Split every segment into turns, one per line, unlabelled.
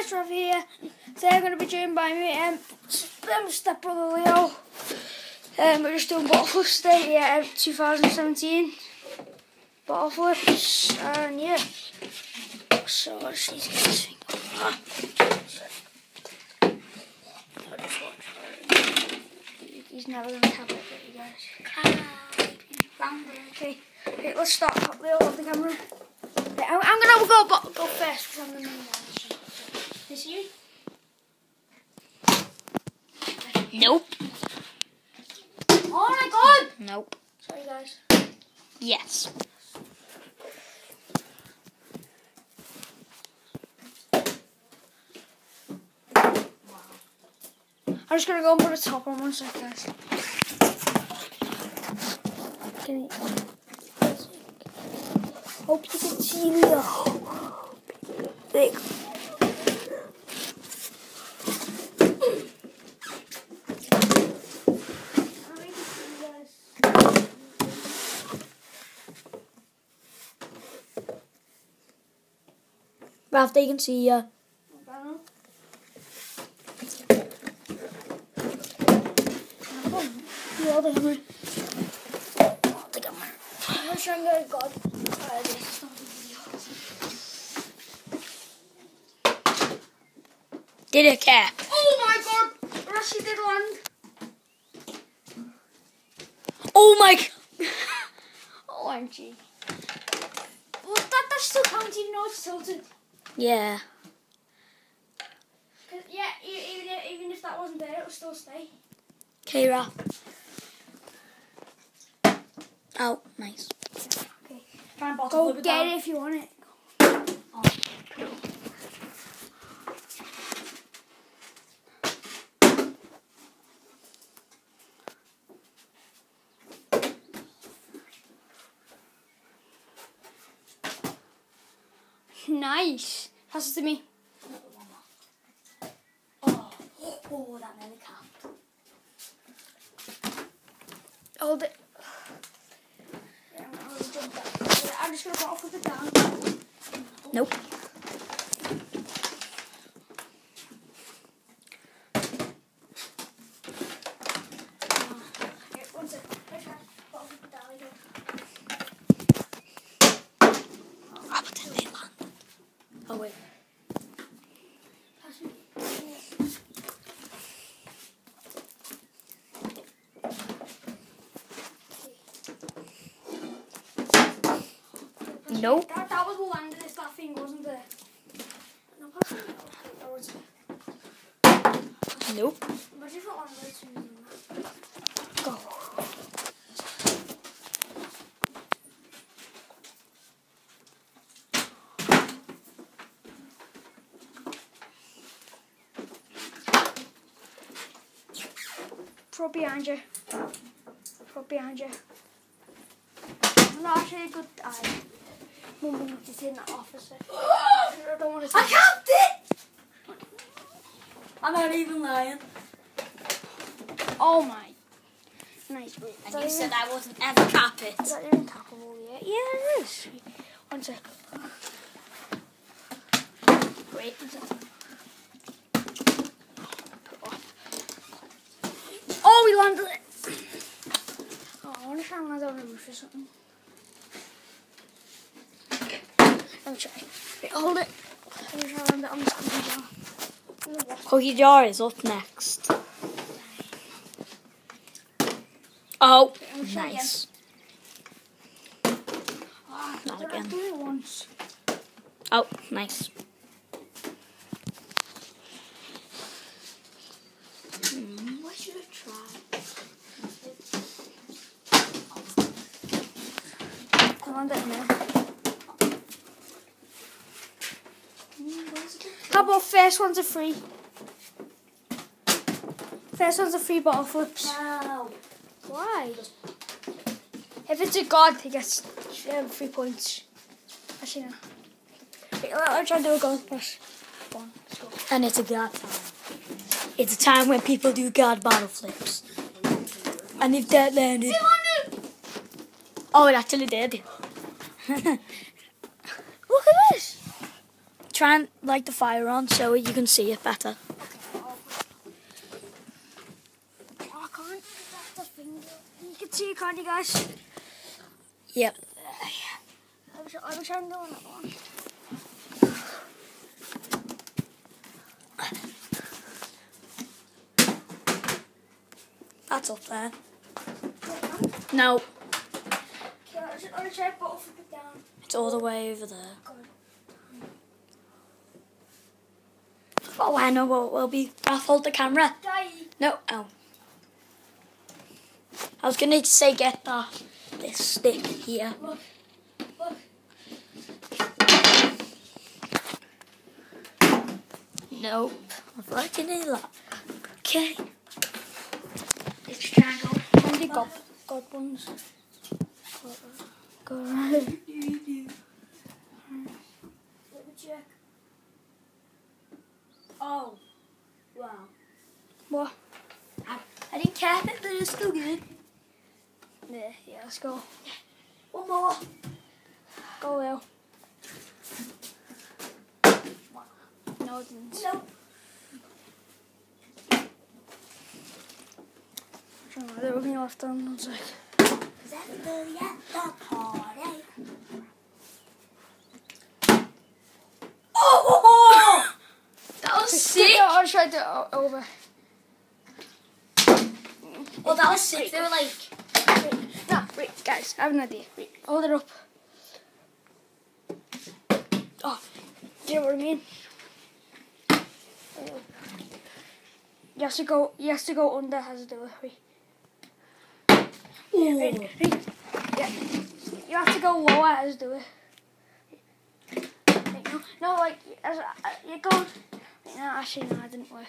guys, Rav here. Today I'm going to be joined by me stepbrother Leo. We're just doing bottle flips today, 2017 bottle flips, and yeah. So I just need to get this thing over. I'll just watch. He's never going to have it, you guys. Okay, let's start. Leo, hold the camera. Okay, I'm going to go first because I'm the main guy. This you?
Nope.
Oh my god!
Nope.
Sorry guys.
Yes.
I'm just gonna go and put a top on 1 second, guys. Can you... Hope you can see me. There you go.
Ralph, they can see you.
Hold the camera. Hold the camera. I'm trying to go. God. This is not a video.
Did it care?
Oh my god! Rushy did land.
Oh my god.
OMG. Well, that still counts even though it's tilted.
Yeah.
Yeah, even if that wasn't there, it would still stay.
Okay, Ralph. Oh, nice.
Okay. Go get it if you want it.
Oh, cool.
Nice. Pass it to me.
Oh, that nearly capped.
Hold it. Yeah, I'm just going to bottle flip it down.
Nope.
Okay, 1 second. I try to bottle flip it down again.
Oh, but then they land. Oh, wait.
Pass me.
Nope.
That was the landing if that thing wasn't there. No, pass me. That was it.
Nope.
Imagine if it landed as soon as you know.
Go.
Throw it behind you. Throw it behind you. Not actually a good eye. Mum will need to take that off a sec. I don't want to.
I capped it! I'm not even lying.
Oh my. Nice. Wait,
And you said I wasn't ever cap it.
Is that even tappable yet? Yeah, it is. 1 sec.
Wait.
Oh, we landed it. Oh, I want to try and land on the roof or something. Let me try. Wait, hold it. Let me try and land it on this cookie jar.
Cookie jar is up next. Oh,
I'm trying
nice.
Oh,
Not
I
again.
did it once.
Oh, nice. What should I try?
I land it in there. How about first one's a free? First one's a free bottle flips.
No.
Why? If it's a god, he gets 3 points. Actually, no. Wait, I'll try to do a goal pass. One, let's go.
And it's a guard time. It's a time when people do guard bottle flips. And if that landed... Oh, it actually did.
Look at this.
try and light the fire on so you can see it better.
I can't. That's the finger. You can see it, can't you, guys?
Yep.
I wish I'm doing that one.
That's up there. No,
I'll try to flip it down.
it's all the way over there.
God.
Oh, I know what will be. I'll hold the camera.
Daddy.
No, oh. I was gonna say get this stick here.
Look. Look.
Nope. I feel like you need that. Okay.
It's triangle. Only God ones. Go around. Let me check.
Oh. Wow.
What?
I didn't care if it was still good.
Yeah, let's go.
One more.
Go, Will. No, it didn't.
Nope.
There was me left on. I was like,
Exactly at the party. Oh! That was sick.
I'll try to over.
Well, that was sick. They were like,
No, wait, guys, I have an idea. Wait, hold it up. Oh, do you know what I mean? You have to go under as a delivery.
ooh.
Yeah, you have to go lower as do it. No, like as you go. No, actually, no, it didn't work.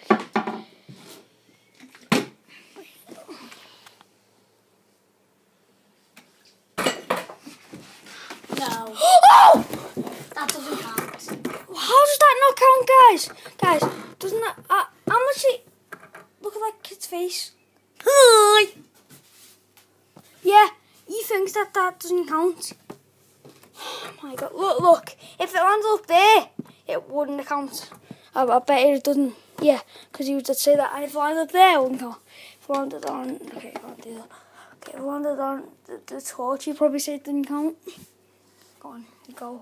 No.
Oh!
That doesn't count.
How does that not count, guys? Guys, doesn't that? How much? Look at that kid's face.
Hi.
Yeah, he thinks that doesn't count. Oh my God! Look. If it landed up there, it wouldn't count. I bet it doesn't. Yeah, because he would just say that. And if it landed up there, it wouldn't count. If it landed on, okay, I can't do that. Okay, if it landed on the torch, you'd probably say it didn't count. Go on, go.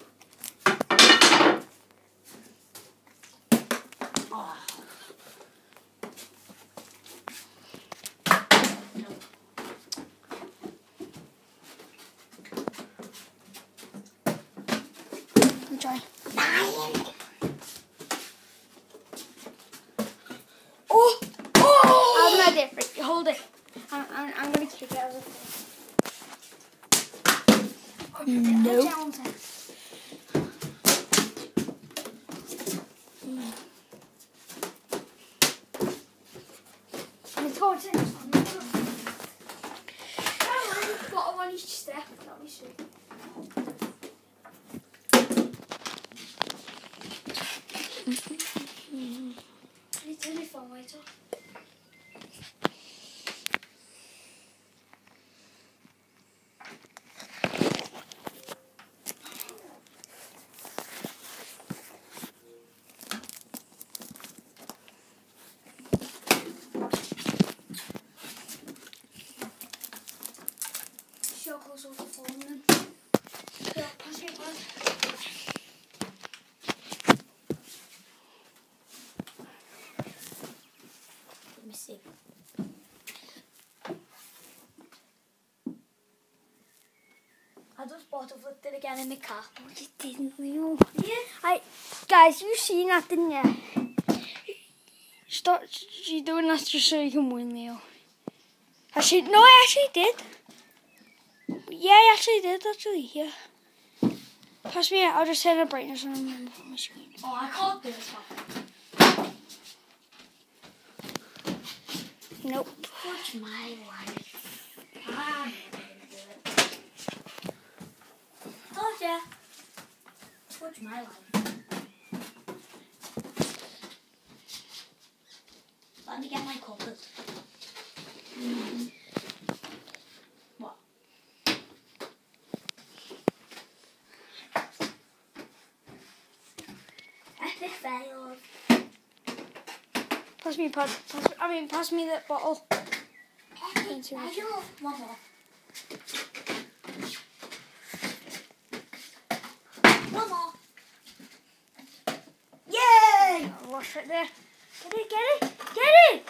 Oh.
Let me try.
Oh.
I have an idea. Right, hold it. I'm gonna kick it out of the thing.
Nope.
Let's go to this one. Bottom on each step. Let me see. Can you turn your phone light off? Sure, close off the phone then. Yeah, pass me one.
Let me see. I just bottle flipped it again in the car.
Oh, you didn't, Leo.
Yeah.
Guys, you seen that, didn't you? Stop. She's doing that just so you can win, Leo. No, I actually did. Yeah, I actually did, actually, yeah. Pass me, I'll just set the brightness on my screen.
Oh, I can't do this one.
Nope.
Watch my life. I'm never gonna do it. Told ya. Watch my life. Let me get my colours. What?
Pass me a pad. Pass me the bottle.
One more. One more. Yay!
I'll wash right there. Get it!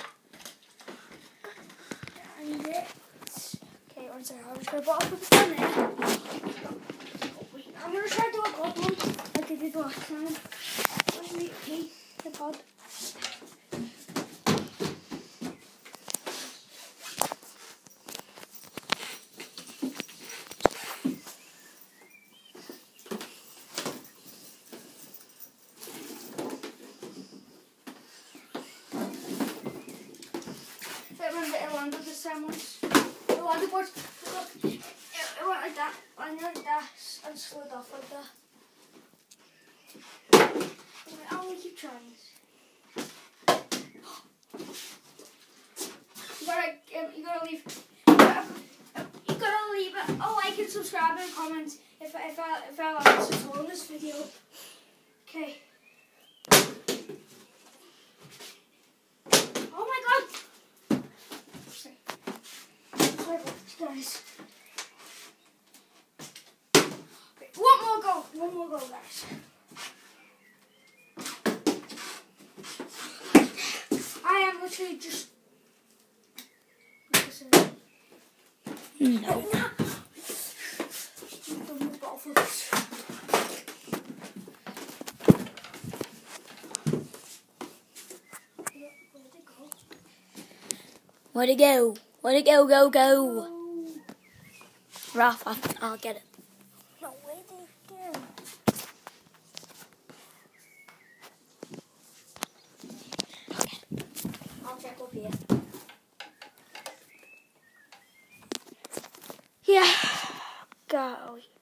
And it. Okay, one second. I'll just put a bottle of the in there. I'm going to try to do a good one like I did last time. Where's the pod? Remember, it landed the same ones. It landed, but look, it went like that, landed like that, and slid off like that. I want to keep trying this. You gotta leave a like and subscribe and comment if I like this all in this video. Okay. Oh my god! Sorry about this, guys. Okay, one more go, guys. I am literally just.
No. Where'd it go? Where'd it go? Go. Ralph, I'll get it.
No, where did it go? I'll check up here. Yeah. Go.